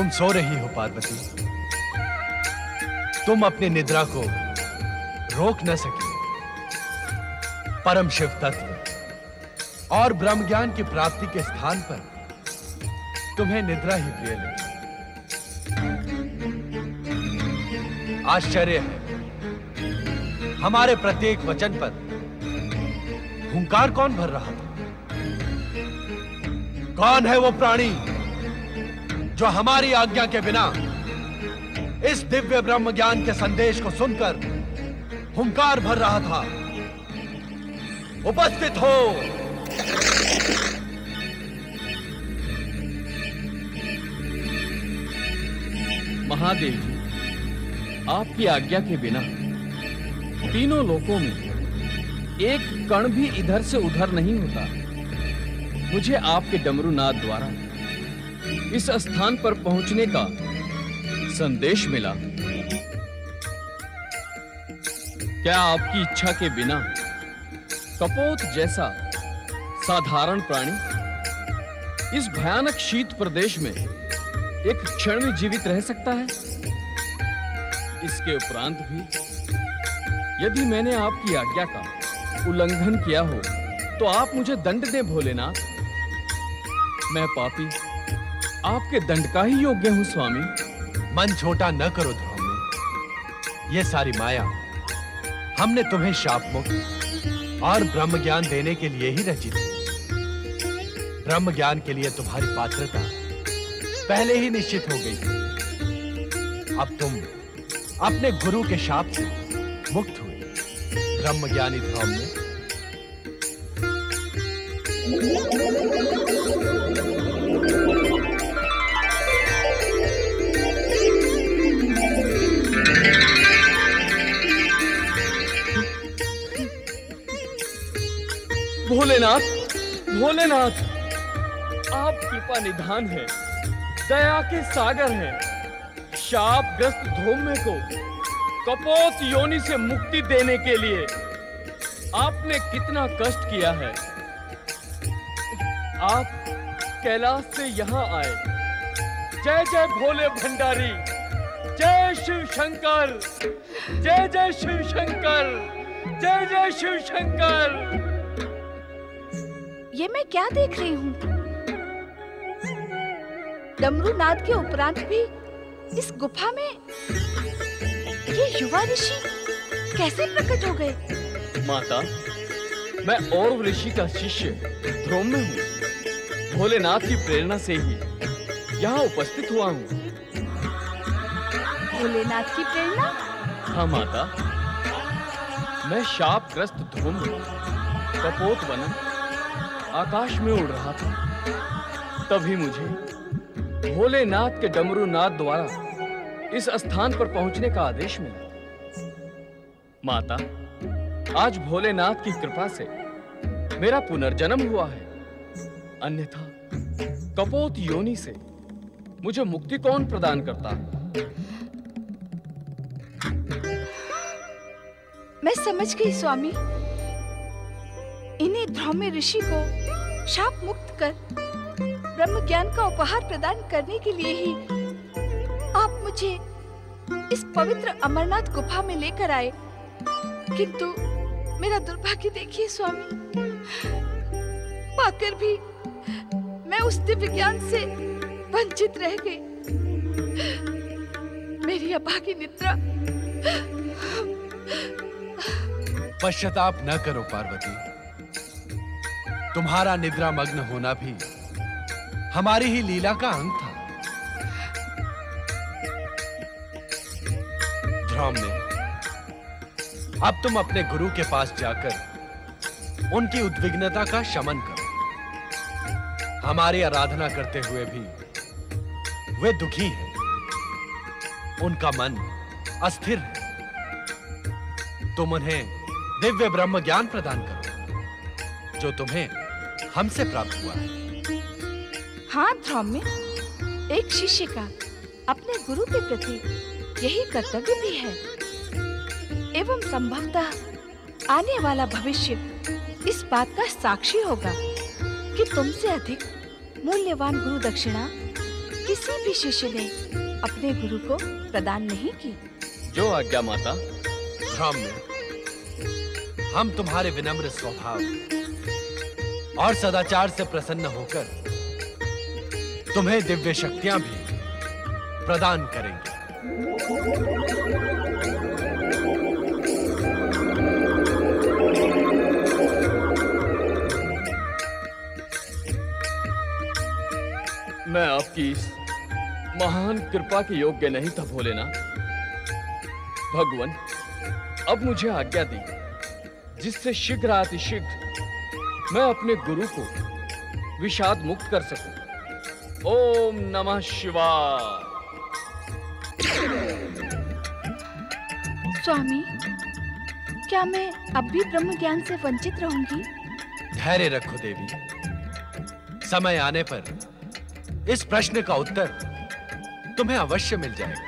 तुम सो रही हो पार्वती। तुम अपनी निद्रा को रोक न सकी। परम शिव तत्व और ब्रह्म ज्ञान की प्राप्ति के स्थान पर तुम्हें निद्रा ही प्रिय लगी। आश्चर्य है, हमारे प्रत्येक वचन पर हुंकार कौन भर रहा था? कौन है वो प्राणी जो हमारी आज्ञा के बिना इस दिव्य ब्रह्म ज्ञान के संदेश को सुनकर हुंकार भर रहा था? उपस्थित हो। महादेव जी, आपकी आज्ञा के बिना तीनों लोकों में एक कण भी इधर से उधर नहीं होता। मुझे आपके डमरूनाद द्वारा इस स्थान पर पहुंचने का संदेश मिला। क्या आपकी इच्छा के बिना कपोत जैसा साधारण प्राणी इस भयानक शीत प्रदेश में एक क्षण में जीवित रह सकता है? इसके उपरांत भी यदि मैंने आपकी आज्ञा का उल्लंघन किया हो तो आप मुझे दंड दें भोलेनाथ। मैं पापी आपके दंड का ही योग्य हूं स्वामी। मन छोटा न करो ध्रुव। ये सारी माया हमने तुम्हें शाप मुक्त और ब्रह्म ज्ञान देने के लिए ही रची थी। ब्रह्म ज्ञान के लिए तुम्हारी पात्रता पहले ही निश्चित हो गई थी। अब तुम अपने गुरु के शाप से मुक्त हुए। ब्रह्म ज्ञानी ध्रुव ने भोलेनाथ, भोलेनाथ, आप कृपा निधान हैं, दया के सागर हैं। शापग्रस्त धौम्य को कपोत योनि से मुक्ति देने के लिए आपने कितना कष्ट किया है। आप कैलाश से यहाँ आए। जय जय भोले भंडारी, जय शिव शंकर, जय जय शिव शंकर, जय जय शिव शंकर। ये मैं क्या देख रही हूँ? डमरूनाद के उपरांत भी इस गुफा में ये युवा ऋषि कैसे प्रकट हो गए? माता, मैं और ऋषि का शिष्य ध्रुव हूँ। भोलेनाथ की प्रेरणा से ही यहाँ उपस्थित हुआ हूँ। भोलेनाथ की प्रेरणा? हाँ माता, मैं शापग्रस्त ध्रुव कपोत बनन आकाश में उड़ रहा था। तभी मुझे भोलेनाथ के डमरूनाद द्वारा इस स्थान पर पहुंचने का आदेश मिला। माता, आज भोलेनाथ की कृपा से मेरा पुनर्जन्म हुआ है। अन्यथा कपोत योनि से मुझे मुक्ति कौन प्रदान करता? मैं समझ गई स्वामी। इन्हीं ध्रुव ऋषि को शाप मुक्त कर ब्रह्म ज्ञान का उपहार प्रदान करने के लिए ही आप मुझे इस पवित्र अमरनाथ गुफा में लेकर आए। किंतु मेरा दुर्भाग्य देखिए स्वामी, पाकर भी मैं उस दिव्य ज्ञान से वंचित रह गई। मेरी अभागी निद्रा। पश्चाताप न करो पार्वती। तुम्हारा निद्रा मग्न होना भी हमारी ही लीला का अंग था। ध्रुव ने अब तुम अपने गुरु के पास जाकर उनकी उद्विग्नता का शमन करो। हमारी आराधना करते हुए भी वे दुखी हैं। उनका मन अस्थिर है। तुम उन्हें दिव्य ब्रह्म ज्ञान प्रदान करो जो तुम्हें हमसे प्राप्त हुआ है। हाँ ध्रुव में एक शिष्य का अपने गुरु के प्रति यही कर्तव्य भी है। एवं संभवतः आने वाला भविष्य इस बात का साक्षी होगा कि तुमसे अधिक मूल्यवान गुरु दक्षिणा किसी भी शिष्य ने अपने गुरु को प्रदान नहीं की। जो आज्ञा माता। ब्राह्मण, हम तुम्हारे विनम्र स्वभाव और सदाचार से प्रसन्न होकर तुम्हें दिव्य शक्तियां भी प्रदान करेंगे। मैं आपकी इस महान कृपा के योग्य नहीं था भोलेनाथ। भगवान, अब मुझे आज्ञा दी जिससे शीघ्र अतिशीघ्र मैं अपने गुरु को विषाद मुक्त कर सकूं। ओम नमः शिवाय। स्वामी, क्या मैं अब भी ब्रह्म ज्ञान से वंचित रहूंगी? धैर्य रखो देवी, समय आने पर इस प्रश्न का उत्तर तुम्हें अवश्य मिल जाएगा।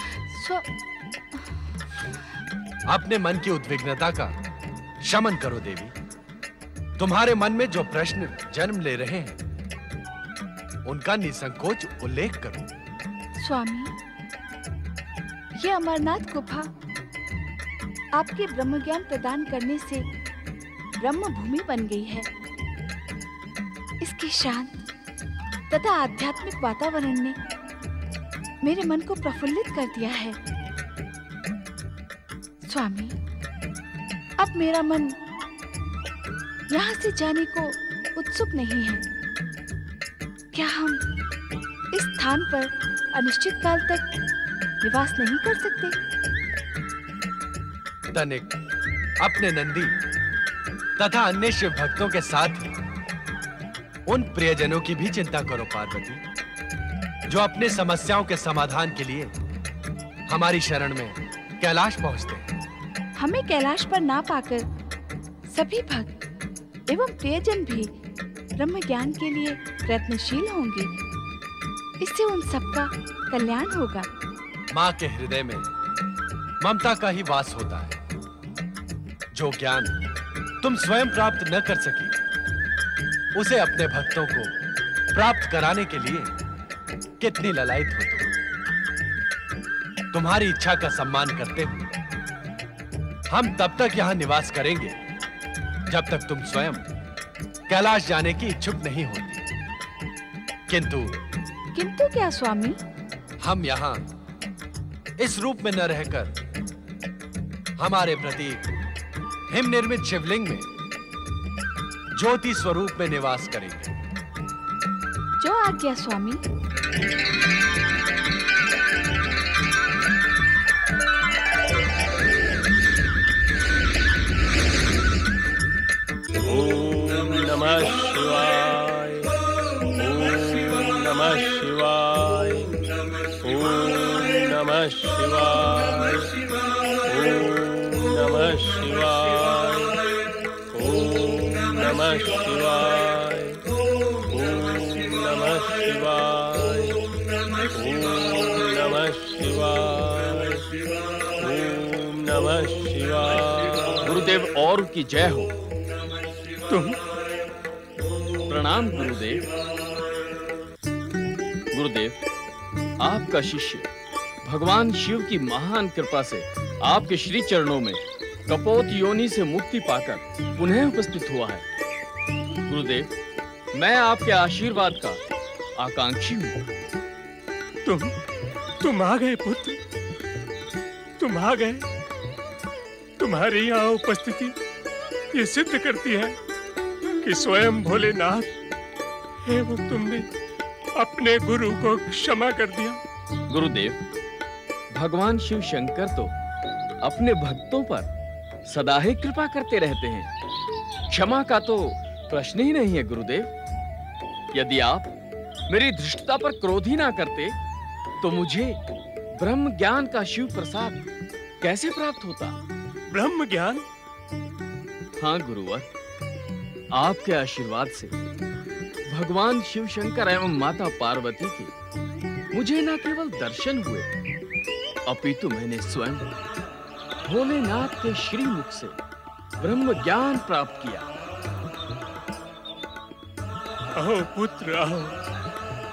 अपने मन की उद्विग्नता का शमन करो देवी। तुम्हारे मन में जो प्रश्न जन्म ले रहे हैं उनका निसंकोच उल्लेख करो। स्वामी, ये अमरनाथ गुफा आपके ब्रह्म ज्ञान प्रदान करने से ब्रह्म भूमि बन गई है। इसके शांत तथा आध्यात्मिक वातावरण ने मेरे मन को प्रफुल्लित कर दिया है। स्वामी, अब मेरा मन यहाँ से जाने को उत्सुक नहीं है। क्या हम इस स्थान पर अनिश्चित काल तक निवास नहीं कर सकते? तनिक अपने नंदी तथा अन्य शिव भक्तों के साथ ही उन प्रियजनों की भी चिंता करो पार्वती, जो अपने समस्याओं के समाधान के लिए हमारी शरण में कैलाश पहुंचते हैं। हमें कैलाश पर ना पाकर सभी भक्त एवं प्रियजन भी ब्रह्म ज्ञान के लिए प्रयत्नशील होंगे। इससे उन सबका कल्याण होगा। माँ के हृदय में ममता का ही वास होता है। जो ज्ञान तुम स्वयं प्राप्त न कर सकी, उसे अपने भक्तों को प्राप्त कराने के लिए कितनी ललायत हो तुम। तुम्हारी इच्छा का सम्मान करते हुए हम तब तक यहां निवास करेंगे जब तक तुम स्वयं कैलाश जाने की इच्छुक नहीं होती। किंतु क्या स्वामी? हम यहां इस रूप में न रहकर हमारे प्रतीक हिम निर्मित शिवलिंग में ज्योति स्वरूप में निवास करेंगे। जो आज्ञा स्वामी। ओम नमः शिवाय। ओम नमः शिवाय। ओम नमः शिवाय। ओम नमः शिवाय। ओम नमः शिवाय। ओम नमः शिवाय। ओम नमः शिवाय। ओम नमः शिवाय। गुरुदेव और की जय हो। तुम? प्रणाम गुरुदेव। गुरुदेव, आपका शिष्य भगवान शिव की महान कृपा से आपके श्री चरणों में कपोत योनि से मुक्ति पाकर पुनः उपस्थित हुआ है। गुरुदेव, मैं आपके आशीर्वाद का आकांक्षी हूँ। तुम आ गए पुत्र, तुम आ गए। तुम्हारी यहाँ उपस्थिति ये सिद्ध करती है कि स्वयं भोलेनाथ एवं तुमने अपने गुरु को क्षमा कर दिया। गुरुदेव, भगवान शिव शंकर तो अपने भक्तों पर सदा ही कृपा करते रहते हैं। क्षमा का तो प्रश्न ही नहीं है गुरुदेव। यदि आप मेरी धृष्टता पर क्रोध ही ना करते तो मुझे ब्रह्म ज्ञान का शिव प्रसाद कैसे प्राप्त होता? ब्रह्म ज्ञान? हाँ गुरुवर, आपके आशीर्वाद से भगवान शिव शंकर एवं माता पार्वती के मुझे न केवल दर्शन हुए, अपितु मैंने स्वयं भोलेनाथ के श्री मुख से ब्रह्म ज्ञान प्राप्त किया। आओ पुत्र आओ,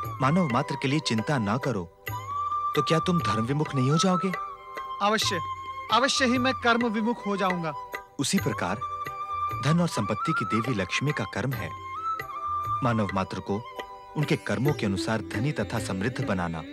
मानव मात्र के लिए चिंता ना करो तो क्या तुम धर्म विमुख नहीं हो जाओगे? अवश्य, अवश्य ही मैं कर्म विमुख हो जाऊंगा। उसी प्रकार धन और संपत्ति की देवी लक्ष्मी का कर्म है मानव मात्र को उनके कर्मों के अनुसार धनी तथा समृद्ध बनाना।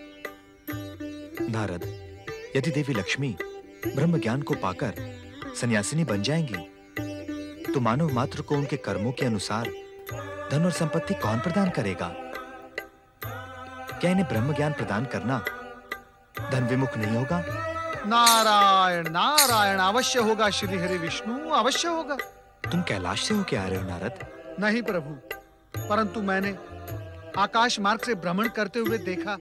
नारद, यदि देवी लक्ष्मी ब्रह्म ज्ञान को पाकर सन्यासिनी बन जाएंगी तो मानव मात्र को उनके कर्मों के अनुसार धन और संपत्ति कौन प्रदान करेगा? क्या इन्हें ब्रह्म ज्ञान प्रदान करना धन विमुख नहीं होगा? नारायण नारायण, अवश्य होगा श्री हरि विष्णु, अवश्य होगा। तुम कैलाश से होके आ रहे हो नारद? नहीं प्रभु, परंतु मैंने आकाश मार्ग से भ्रमण करते हुए देखा